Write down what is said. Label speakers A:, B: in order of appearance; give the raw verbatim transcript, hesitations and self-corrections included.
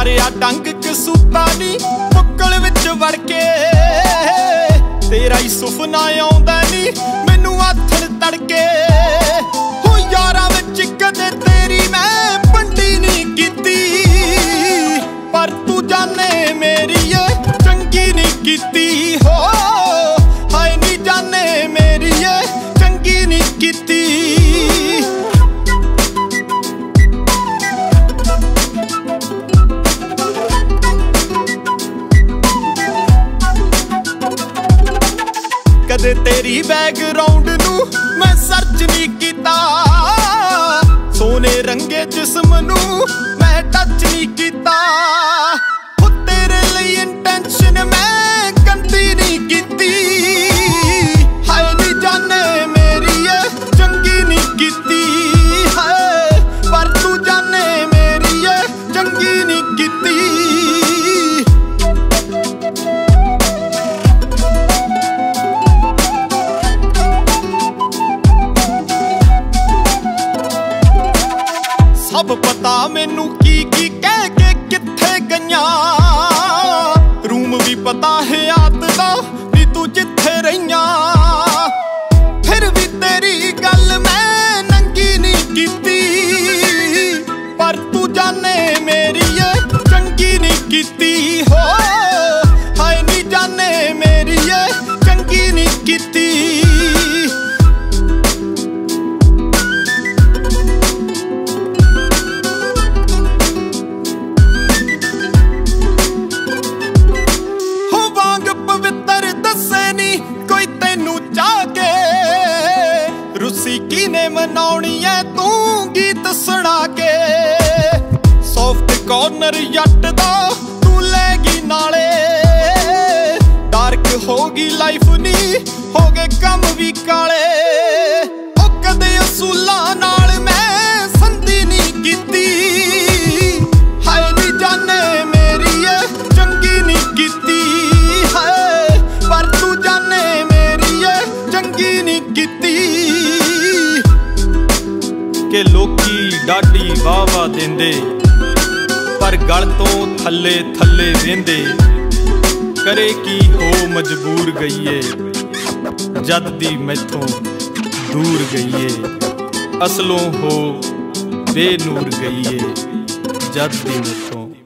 A: मारिया डंग कसूता नी मुक्कल विच वड़ के, तेरा ही सुफना आउंदा नी मैनू आथण तड़के। हो यारां विच कदे तेरी मैं पंडी नहीं कीती, पर तू जाने मेरी ये चंगी नहीं कीती। हो हाय नी जाने मेरी ये चंगी नहीं कीती। कदे तेरी बैकग्राउंड नू मैं सर्च नहीं कीता, सोने रंगे जिस्म नू मैं टच नहीं कीता। हो तेरे लिए इंटेंशन मैं गंदी नहीं कीती, हाय नी जाने मेरी ये चंगी नहीं कीती। हाय पर तू जाने मेरी ये चंगी नहीं कीती। सब पता मैनू की की कह के किथे गईयां, रूम भी पता है याद दा नी तू जिथे रहियां। फिर भी तेरी गल मैं नंगी नहीं कीती, पर तू जाने मेरी ये चंगी नहीं कीती। हो हाय नी जाने मेरी ये चंगी नहीं कीती। रुसी कीने मनाउणी है तू गीत सुना के, सॉफ्ट कॉर्नर जट दा तू लेगी नाले। डार्क होगी लाइफ नी हो गए कम भी काले। ओ कदे असूलां नाल मैं संधी नहीं कीती, हाय नी जाने मेरी ये चंगी नहीं कीती। हाय पर तू जाने मेरी ये चंगी नहीं कीती। के लोकी डाडी वाह वाह देंदे, पर गल तो थले थले वेंदे। करे की हो मजबूर गईए, जद दी मैथों दूर गईए। असलों हो बेनूर गईए, जद दी मैथों